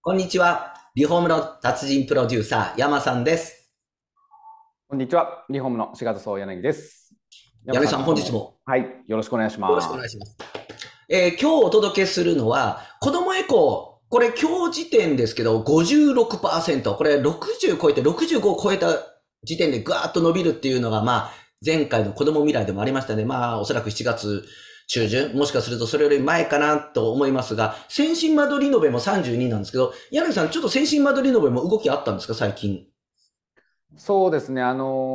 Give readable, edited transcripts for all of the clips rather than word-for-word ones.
こんにちは。リフォームの達人プロデューサー、山さんです。 こんにちは。リフォームの重田総柳です。山さん、 山さん、本日もはい、よろしくお願いしよろしくおます。 願いします。今日お届けするのは、子供エコー。これ今日時点ですけど、56%。これ60超えて65を超えた時点でぐわーっと伸びるっていうのが、前回の子供未来でもありましたね。おそらく7月中旬、もしかするとそれより前かなと思いますが、先進間取り延べも32なんですけど、柳さん、ちょっと先進間取り延べも動きあったんですか、最近。 そうですね、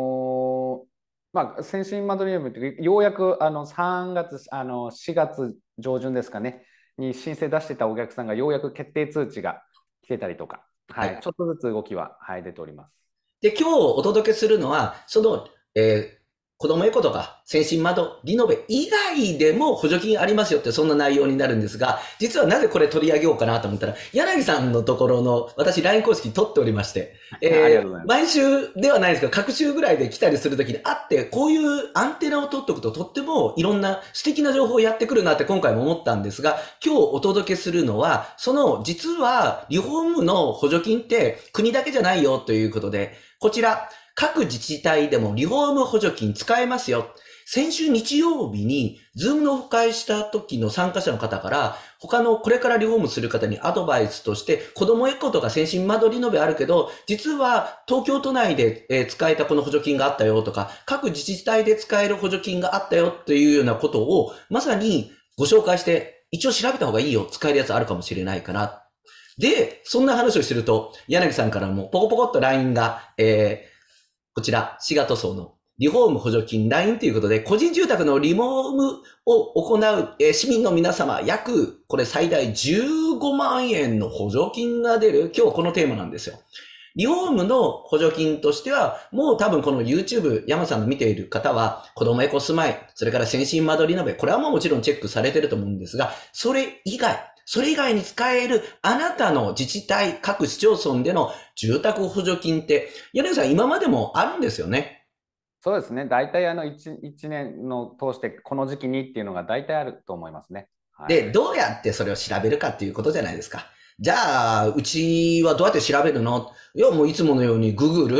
先進マドリームってようやく3月、4月上旬ですかね、に申請出してたお客さんがようやく決定通知が来てたりとか、はい、 はい。 ちょっとずつ動きは、はい、出ております。 で、今日お届けするのは、子供エコとか先進窓リノベ以外でも補助金ありますよってそんな内容になるんですが、実はなぜこれ取り上げようかなと思ったら、柳さんのところの私 LINE 公式取っておりまして、 ありがとうございます。 毎週ではないですけど、各週ぐらいで来たりするときにあって、こういうアンテナを取っておくととってもいろんな素敵な情報をやってくるなって今回も思ったんですが、今日お届けするのは、その実はリフォームの補助金って国だけじゃないよということで、こちら、各自治体でもリフォーム補助金使えますよ。先週日曜日に、ズームのオフ会した時の参加者の方から、他のこれからリフォームする方にアドバイスとして、子供エコとか先進間取り延べあるけど、実は東京都内で使えたこの補助金があったよとか、各自治体で使える補助金があったよというようなことを、まさにご紹介して、一応調べた方がいいよ、使えるやつあるかもしれないから。で、そんな話をしてると、柳さんからもポコポコっと LINE が、こちら、滋賀塗装のリフォーム補助金 LINE ということで、個人住宅のリフォームを行う、市民の皆様、これ最大15万円の補助金が出る、今日このテーマなんですよ。リフォームの補助金としては、もう多分この YouTube、山さんの見ている方は、子供エコ住まい、それから先進間取り鍋、これはもちろんチェックされてると思うんですが、それ以外に使えるあなたの自治体、各市町村での住宅補助金って、柳さん今までもあるんですよね。 そうですね、大体1年の通してこの時期にっていうのが大体あると思いますね。はい。 で、どうやってそれを調べるかっていうことじゃないですか。じゃあ、うちはどうやって調べるの？いや、もういつものように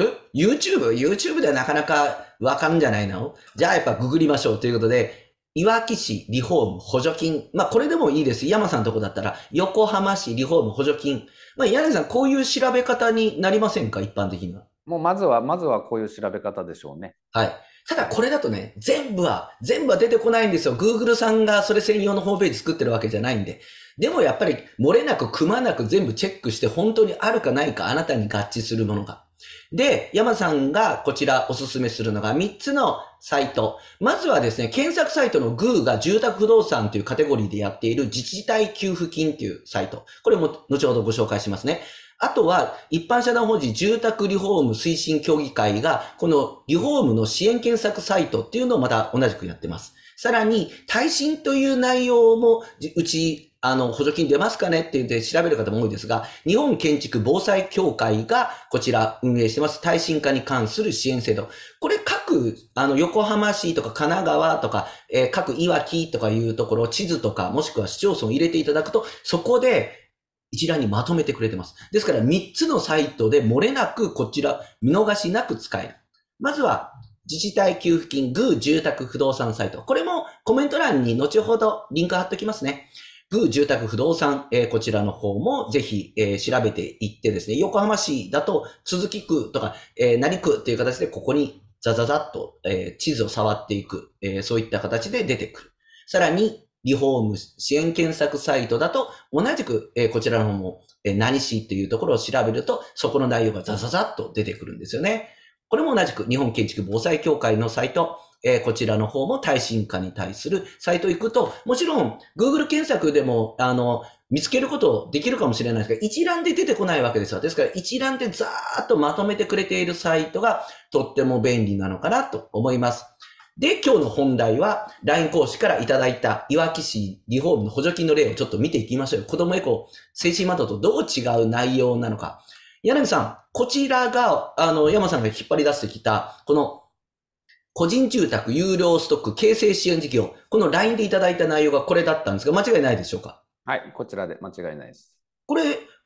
YouTube ではなかなかわかるんじゃないの？じゃあやっぱググりましょうということで、いわき市リフォーム補助金。これでもいいです。山さんのとこだったら、横浜市リフォーム補助金。柳さん、こういう調べ方になりませんか？一般的には。 もうまずはこういう調べ方でしょうね。 はい。ただこれだとね、全部は出てこないんですよ。Google さんがそれ専用のホームページ作ってるわけじゃないんで。でもやっぱり漏れなくくまなく全部チェックして本当にあるかないかあなたに合致するものが。で、山さんがこちらおすすめするのが3つのサイト。まずはですね、検索サイトの Goo が住宅不動産というカテゴリーでやっている自治体給付金というサイト。これも後ほどご紹介しますね。あとは、一般社団法人住宅リフォーム推進協議会が、このリフォームの支援検索サイトっていうのをまた同じくやってます。さらに、耐震という内容も、うち、補助金出ますかねって言って調べる方も多いですが、日本建築防災協会がこちら運営してます耐震化に関する支援制度。これ各、横浜市とか神奈川とか、各いわきとかいうところ、地図とか、もしくは市町村を入れていただくと、そこで一覧にまとめてくれてます。ですから3つのサイトで漏れなくこちら見逃しなく使える。まずは自治体給付金グー住宅不動産サイト。これもコメント欄に後ほどリンク貼っておきますね。グー住宅不動産、こちらの方もぜひ、調べていってですね、横浜市だと鈴木区とか、何区っていう形でここにザザザッと、地図を触っていく、そういった形で出てくる。さらに、リフォーム支援検索サイトだと、同じく、こちらの方も、何市っていうところを調べると、そこの内容がザザザッと出てくるんですよね。これも同じく日本建築防災協会のサイト、こちらの方も耐震化に対するサイト行くと、もちろん Google 検索でも、見つけることできるかもしれないですが、一覧で出てこないわけですよ。ですから一覧でザーッとまとめてくれているサイトがとっても便利なのかなと思います。で、今日の本題は、LINE 講師からいただいた、いわき市リフォームの補助金の例をちょっと見ていきましょう。子供エコ、精神窓とどう違う内容なのか。柳さん、こちらが、山さんが引っ張り出してきた、この、個人住宅有料ストック形成支援事業、この LINE でいただいた内容がこれだったんですが、間違いないでしょうか？ はい、こちらで間違いないです。 これ、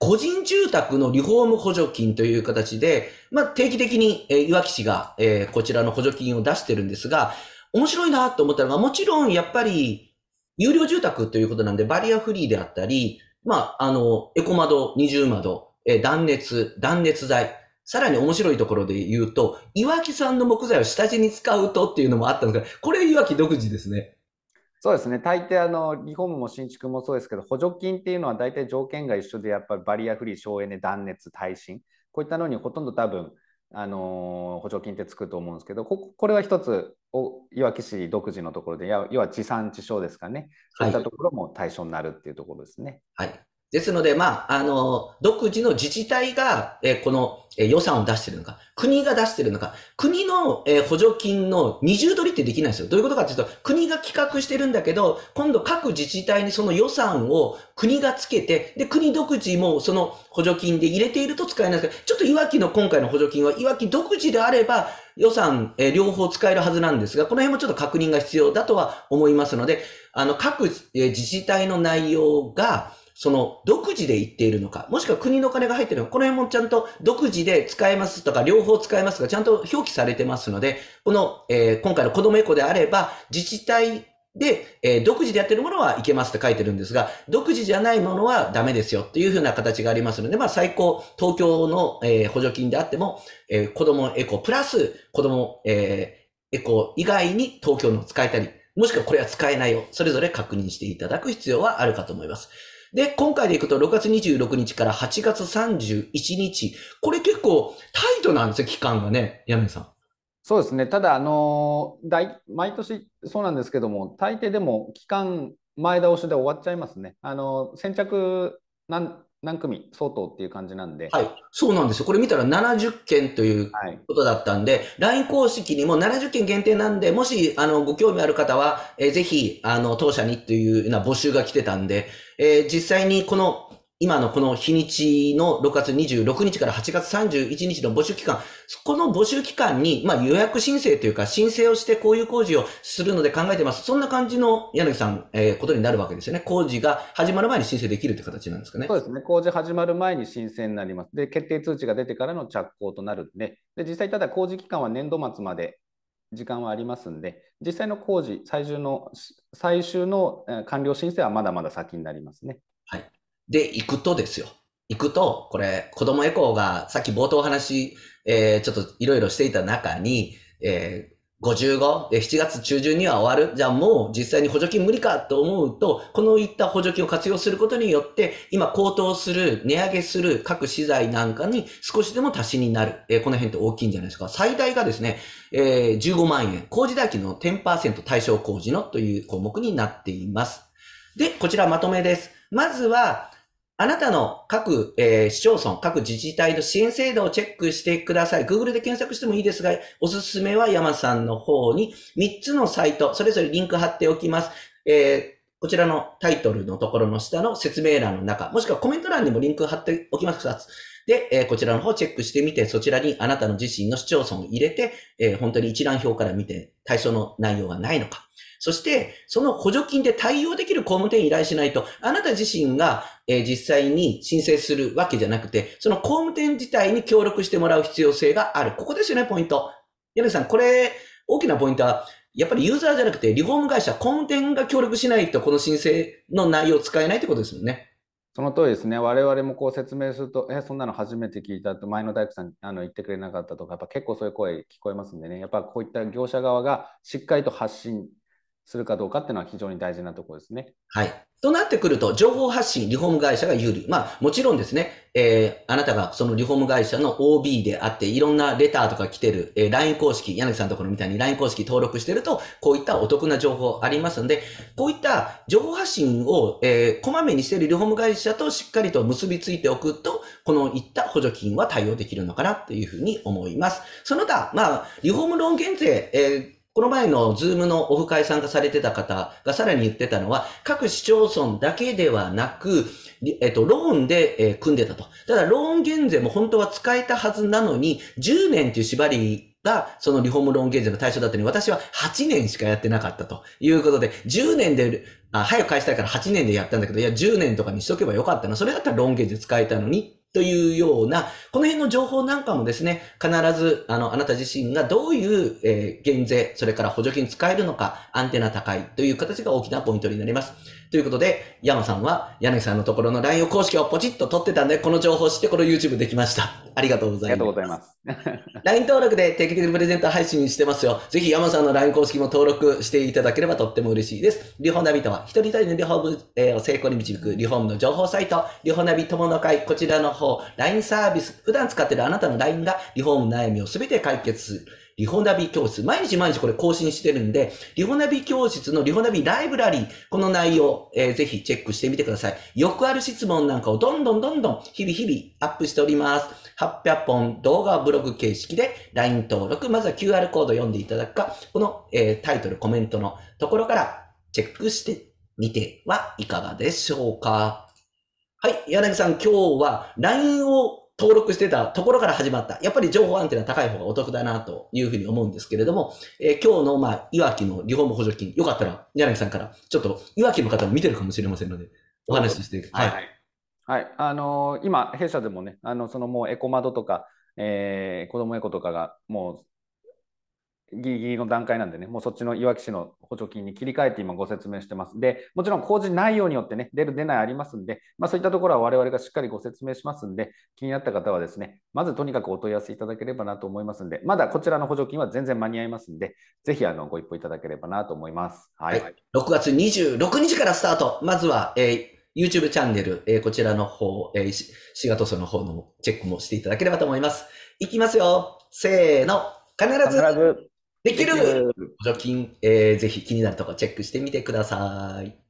個人住宅のリフォーム補助金という形で、定期的に、いわき市が、こちらの補助金を出してるんですが、面白いなと思ったのが、もちろんやっぱり、有料住宅ということなんで、バリアフリーであったり、エコ窓、二重窓、断熱材、さらに面白いところで言うと、いわき産の木材を下地に使うとっていうのもあったんですが、これいわき独自ですね。 そうですね。大抵リフォームも新築もそうですけど、補助金っていうのは大体条件が一緒で、やっぱりバリアフリー、省エネ、断熱、耐震、こういったのにほとんど多分、補助金ってつくと思うんですけど、これは一ついわき市独自のところで、要は地産地消ですかね。そういったところも対象になるっていうところですね。 はい。ですので、独自の自治体が、この、予算を出しているのか、国が出しているのか、国の、補助金の二重取りってできないんですよ。どういうことかというと、国が企画してるんだけど、今度各自治体にその予算を国がつけて、で、国独自もその補助金で入れていると使えないんですけど、ちょっといわきの今回の補助金はいわき独自であれば、予算、両方使えるはずなんですが、この辺もちょっと確認が必要だとは思いますので、各、自治体の内容が、その独自で言っているのか、もしくは国の金が入っているのか、この辺もちゃんと独自で使えますとか、両方使えますが、ちゃんと表記されてますので、この、今回の子どもエコであれば、自治体で、独自でやっているものはいけますって書いてるんですが、独自じゃないものはダメですよっていうふうな形がありますので、最高、東京の、補助金であっても、子どもエコプラス、子ども、エコ以外に東京の使えたり、もしくはこれは使えないよ、それぞれ確認していただく必要はあるかと思います。で、今回でいくと6月26日から8月31日。これ結構タイトなんですよ、期間がね。柳さん。 そうですね。ただ、毎年そうなんですけども、大抵でも期間前倒しで終わっちゃいますね。先着何組相当っていう感じなんで。 はい。そうなんですよ。これ見たら70件というはい。 ことだったんで、LINE 公式にも70件限定なんで、もし、ご興味ある方は、ぜひ、当社にというような募集が来てたんで、実際に今のこの日にちの6月26日から8月31日の募集期間、この募集期間に、予約申請というか、申請をしてこういう工事をするので考えてます。そんな感じの柳さん、ことになるわけですよね。工事が始まる前に申請できるって形なんですかね。 そうですね。工事始まる前に申請になります。で、決定通知が出てからの着工となるんで、実際ただ工事期間は年度末まで時間はありますんで、実際の工事、最終の完了申請はまだまだ先になりますね。 はい。で、行くとですよ。行くと、これ、子供エコーが、さっき冒頭お話、ちょっといろいろしていた中に、55、7月中旬には終わる。じゃあもう実際に補助金無理かと思うと、このいった補助金を活用することによって、今高騰する、値上げする各資材なんかに少しでも足しになる。この辺って大きいんじゃないですか。最大がですね、15万円。工事代金の 10% 対象工事のという項目になっています。で、こちらまとめです。まずは、あなたの各、市町村、各自治体の支援制度をチェックしてください。Google で検索してもいいですが、おすすめは山さんの方に3つのサイト、それぞれリンク貼っておきます。こちらのタイトルのところの下の説明欄の中、もしくはコメント欄にもリンク貼っておきます。2つ。で、こちらの方をチェックしてみて、そちらにあなたの自身の市町村を入れて、本当に一覧表から見て対象の内容がないのか。そして、その補助金で対応できる工務店依頼しないと、あなた自身が、実際に申請するわけじゃなくて、その工務店自体に協力してもらう必要性がある。ここですよね、ポイント。柳さん、これ、大きなポイントは、やっぱりユーザーじゃなくて、リフォーム会社、工務店が協力しないと、この申請の内容を使えないってことですよね。 その通りですね。我々もこう説明すると、そんなの初めて聞いたと、前の大工さん言ってくれなかったとか、やっぱ結構そういう声聞こえますんでね、やっぱこういった業者側がしっかりと発信するかどうかっていうのは非常に大事なところですね。 はい。となってくると、情報発信、リフォーム会社が有利。もちろんですね、あなたがそのリフォーム会社の OB であって、いろんなレターとか来てる、LINE 公式、柳さんのところみたいに LINE 公式登録してると、こういったお得な情報ありますので、こういった情報発信を、こまめにしているリフォーム会社としっかりと結びついておくと、このいった補助金は対応できるのかなというふうに思います。その他、リフォームローン減税、この前のズームのオフ会参加されてた方がさらに言ってたのは、各市町村だけではなく、ローンで、組んでたと。ただ、ローン減税も本当は使えたはずなのに、10年という縛りが、そのリフォームローン減税の対象だったのに、私は8年しかやってなかったということで、10年で、早く返したいから8年でやったんだけど、いや、10年とかにしとけばよかったな。それだったらローン減税使えたのに、というような、この辺の情報なんかもですね、必ず、あなた自身がどういう、減税、それから補助金使えるのか、アンテナ高いという形が大きなポイントになります。ということで、山さんは柳さんのところの LINE 公式をポチッと取ってたんで、この情報を知ってこの YouTube できました。ありがとうございます。 ありがとうございます。 LINE 登録で定期的にプレゼント配信してますよ。ぜひ山さんの LINE 公式も登録していただければとっても嬉しいです。リフォナビとは、一人一人のリフォームを成功に導くリフォームの情報サイト、リフォナビ友の会、こちらの方、LINE サービス、普段使っているあなたの LINE がリフォームの悩みをすべて解決する。リフォナビ教室。毎日これ更新してるんで、リフォナビ教室のリフォナビライブラリー、この内容、ぜひチェックしてみてください。よくある質問なんかをどんどん日々アップしております。800本動画ブログ形式で LINE 登録。まずは QR コード読んでいただくか、この、タイトル、コメントのところからチェックしてみてはいかがでしょうか。はい。柳さん、今日は LINE を登録してたところから始まった。やっぱり情報アンテナ高い方がお得だなというふうに思うんですけれども、今日のいわきのリフォーム補助金、よかったら柳さんからちょっといわきの方も見てるかもしれませんので、お話しして。 はい。はい。今、弊社でもね、そのもうエコ窓とか、子供エコとかがもうギリギリの段階なんでね、もうそっちのいわき市の補助金に切り替えて今ご説明してます。で、もちろん工事内容によってね、出る出ないありますんで、そういったところは我々がしっかりご説明しますんで、気になった方はですね、まずとにかくお問い合わせいただければなと思いますんで、まだこちらの補助金は全然間に合いますんで、ぜひご一報いただければなと思います。はい。 6月26日からスタート。まずは、YouTube チャンネル、こちらの方、シガトソの方のチェックもしていただければと思います。いきますよ。せーの。必ずできる補助金、ぜひ気になるところチェックしてみてください。